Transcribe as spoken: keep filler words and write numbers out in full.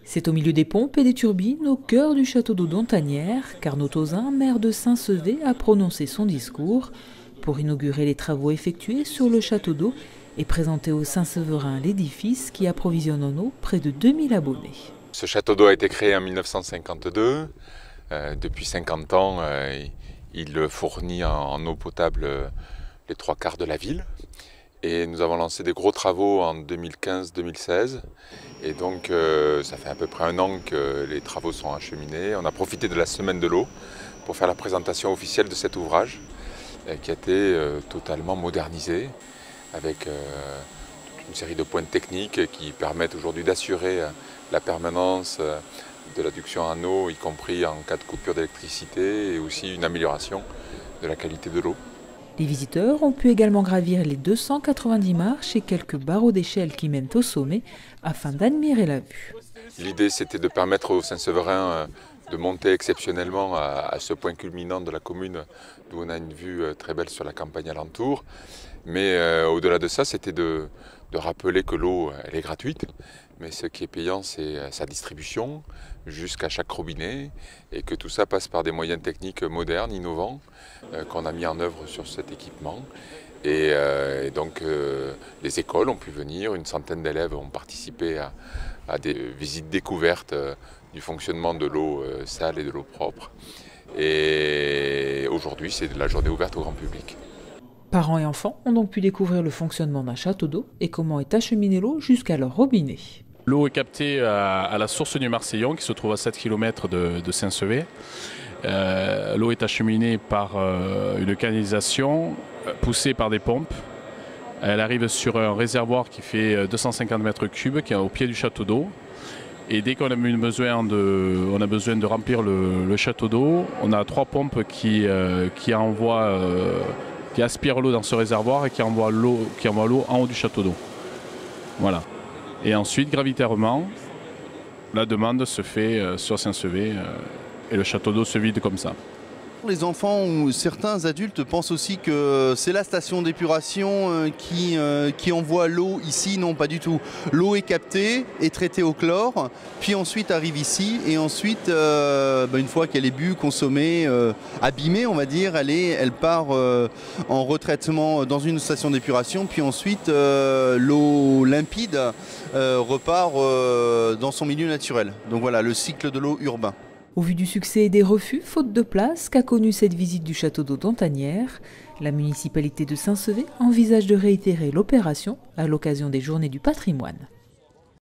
C'est au milieu des pompes et des turbines, au cœur du château d'eau d'Ontanières, qu'Arnaud Tauzin, maire de Saint-Sevé, a prononcé son discours pour inaugurer les travaux effectués sur le château d'eau et présenter aux Saint-Sévérins l'édifice qui approvisionne en eau près de deux mille abonnés. Ce château d'eau a été créé en mille neuf cent cinquante-deux. Euh, depuis cinquante ans, euh, il fournit en, en eau potable euh, les trois quarts de la ville. Et nous avons lancé des gros travaux en deux mille quinze deux mille seize. Et donc, euh, ça fait à peu près un an que les travaux sont acheminés. On a profité de la semaine de l'eau pour faire la présentation officielle de cet ouvrage euh, qui a été euh, totalement modernisé avec euh, toute une série de points techniques qui permettent aujourd'hui d'assurer euh, la permanence euh, de l'adduction en eau, y compris en cas de coupure d'électricité, et aussi une amélioration de la qualité de l'eau. Les visiteurs ont pu également gravir les deux cent quatre-vingt-dix marches et quelques barreaux d'échelle qui mènent au sommet afin d'admirer la vue. L'idée, c'était de permettre aux Saint-Sévérins de monter exceptionnellement à ce point culminant de la commune, d'où on a une vue très belle sur la campagne alentour. Mais euh, au-delà de ça, c'était de, de rappeler que l'eau, elle est gratuite, mais ce qui est payant, c'est sa distribution jusqu'à chaque robinet, et que tout ça passe par des moyens techniques modernes, innovants, euh, qu'on a mis en œuvre sur cet équipement. Et, euh, et donc, euh, les écoles ont pu venir, une centaine d'élèves ont participé à, à des visites découvertes euh, du fonctionnement de l'eau euh, sale et de l'eau propre. Et aujourd'hui, c'est la journée ouverte au grand public. Parents et enfants ont donc pu découvrir le fonctionnement d'un château d'eau et comment est acheminée l'eau jusqu'à leur robinet. L'eau est captée à, à la source du Marseillon qui se trouve à sept kilomètres de, de Saint-Sevé. Euh, l'eau est acheminée par euh, une canalisation euh, poussée par des pompes. Elle arrive sur un réservoir qui fait deux cent cinquante mètres cubes qui est au pied du château d'eau. Et dès qu'on a besoin de, on a besoin de remplir le, le château d'eau, on a trois pompes qui, euh, qui envoient... Euh, qui aspire l'eau dans ce réservoir et qui envoie l'eau qui envoie l'eau en haut du château d'eau. Voilà. Et ensuite, gravitairement, la demande se fait euh, sur Saint-Sevé euh, et le château d'eau se vide comme ça. Les enfants ou certains adultes pensent aussi que c'est la station d'épuration qui, euh, qui envoie l'eau ici. Non, pas du tout. L'eau est captée, est traitée au chlore, puis ensuite arrive ici. Et ensuite, euh, bah une fois qu'elle est bue, consommée, euh, abîmée, on va dire, elle, est, elle part euh, en retraitement dans une station d'épuration. Puis ensuite, euh, l'eau limpide euh, repart euh, dans son milieu naturel. Donc voilà, le cycle de l'eau urbain. Au vu du succès et des refus, faute de place, qu'a connu cette visite du château d'eau d'Ontanières, la municipalité de Saint-Sevé envisage de réitérer l'opération à l'occasion des Journées du patrimoine.